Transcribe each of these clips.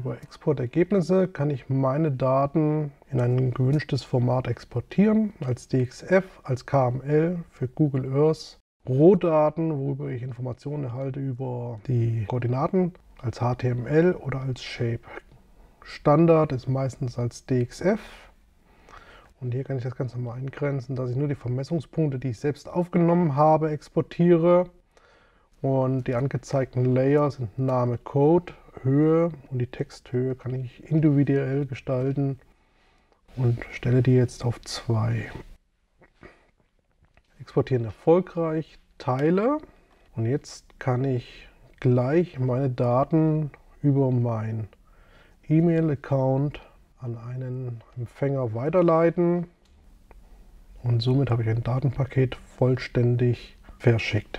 Über Exportergebnisse kann ich meine Daten in ein gewünschtes Format exportieren, als DXF, als KML für Google Earth, Rohdaten, worüber ich Informationen erhalte über die Koordinaten, als HTML oder als Shape. Standard ist meistens als DXF. Und hier kann ich das Ganze mal eingrenzen, dass ich nur die Vermessungspunkte, die ich selbst aufgenommen habe, exportiere. Und die angezeigten Layer sind Name, Code, Höhe und die Texthöhe kann ich individuell gestalten und stelle die jetzt auf 2. Exportieren erfolgreich, teile und jetzt kann ich gleich meine Daten über mein E-Mail-Account an einen Empfänger weiterleiten und somit habe ich ein Datenpaket vollständig verschickt.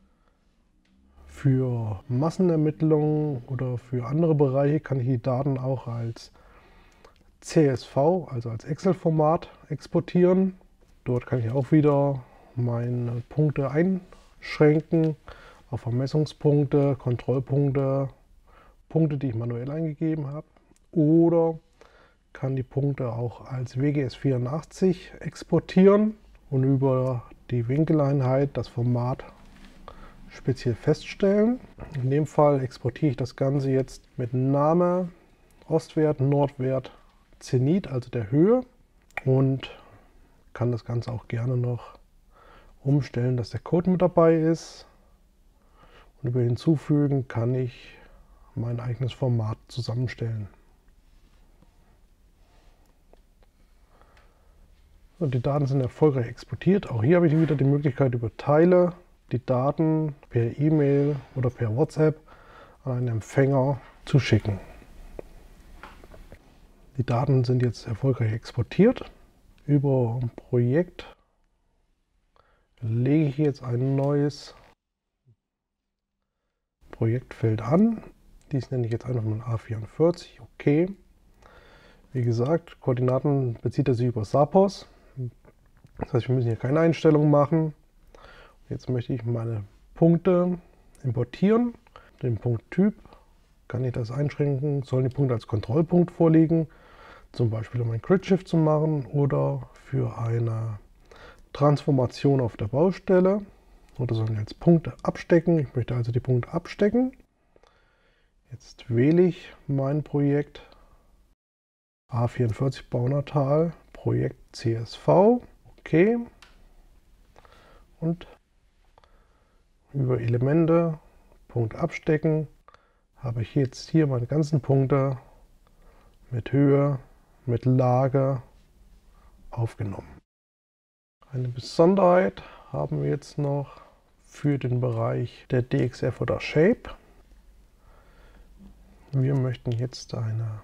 Für Massenermittlungen oder für andere Bereiche kann ich die Daten auch als CSV, also als Excel-Format exportieren. Dort kann ich auch wieder meine Punkte einschränken auf Vermessungspunkte, Kontrollpunkte, Punkte, die ich manuell eingegeben habe. Oder kann die Punkte auch als WGS84 exportieren und über die Winkeleinheit das Format speziell feststellen. In dem Fall exportiere ich das Ganze jetzt mit Name, Ostwert, Nordwert, Zenit, also der Höhe, und kann das Ganze auch gerne noch umstellen, dass der Code mit dabei ist. Und über Hinzufügen kann ich mein eigenes Format zusammenstellen. So, die Daten sind erfolgreich exportiert. Auch hier habe ich wieder die Möglichkeit, über Teile die Daten per E-Mail oder per WhatsApp an einen Empfänger zu schicken. Die Daten sind jetzt erfolgreich exportiert. Über Projekt lege ich jetzt ein neues Projektfeld an. Dies nenne ich jetzt einfach mal A44. Okay. Wie gesagt, Koordinaten bezieht er sich über Sapos. Das heißt, wir müssen hier keine Einstellungen machen. Jetzt möchte ich meine Punkte importieren. Den Punkttyp kann ich das einschränken. Sollen die Punkte als Kontrollpunkt vorliegen, zum Beispiel um ein Grid-Shift zu machen oder für eine Transformation auf der Baustelle. Oder sollen die als Punkte abstecken. Ich möchte also die Punkte abstecken. Jetzt wähle ich mein Projekt A44 Baunatal, Projekt CSV. Okay. Und über Elemente, Punkt abstecken, habe ich jetzt hier meine ganzen Punkte mit Höhe, mit Lage aufgenommen. Eine Besonderheit haben wir jetzt noch für den Bereich der DXF oder Shape. Wir möchten jetzt eine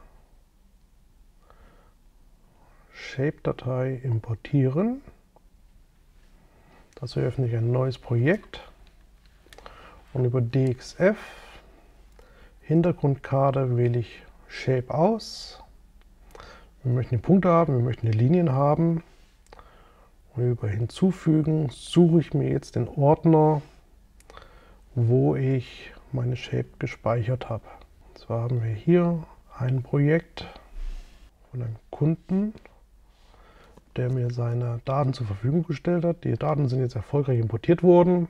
Shape-Datei importieren. Dazu öffne ich ein neues Projekt und über DXF Hintergrundkarte wähle ich Shape aus. Wir möchten die Punkte haben, wir möchten die Linien haben. Und über Hinzufügen suche ich mir jetzt den Ordner, wo ich meine Shape gespeichert habe. Und zwar haben wir hier ein Projekt von einem Kunden, der mir seine Daten zur Verfügung gestellt hat. Die Daten sind jetzt erfolgreich importiert worden.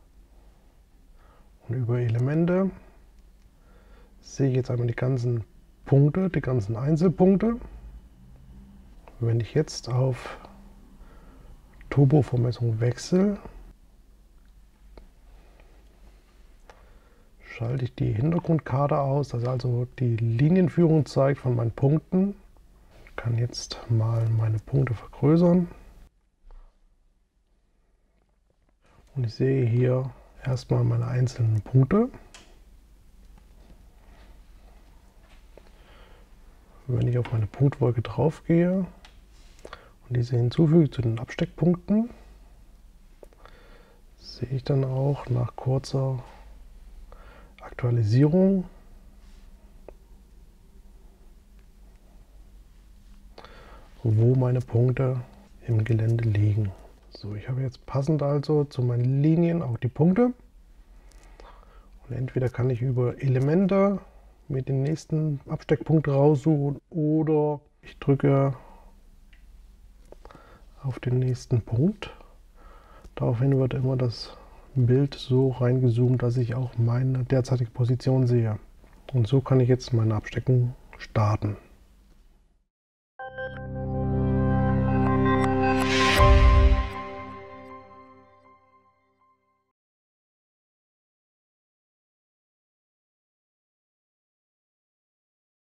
Und über Elemente sehe ich jetzt einmal die ganzen Punkte, die ganzen Einzelpunkte. Wenn ich jetzt auf Turbovermessung wechsle, schalte ich die Hintergrundkarte aus, das also die Linienführung zeigt von meinen Punkten. Ich kann jetzt mal meine Punkte vergrößern. Und ich sehe hier erstmal meine einzelnen Punkte. Wenn ich auf meine Punktwolke drauf gehe und diese hinzufüge zu den Absteckpunkten, sehe ich dann auch nach kurzer Aktualisierung wo meine Punkte im Gelände liegen. So, ich habe jetzt passend also zu meinen Linien auch die Punkte. Und entweder kann ich über Elemente mir den nächsten Absteckpunkt raussuchen oder ich drücke auf den nächsten Punkt. Daraufhin wird immer das Bild so reingezoomt, dass ich auch meine derzeitige Position sehe. Und so kann ich jetzt meine Absteckung starten.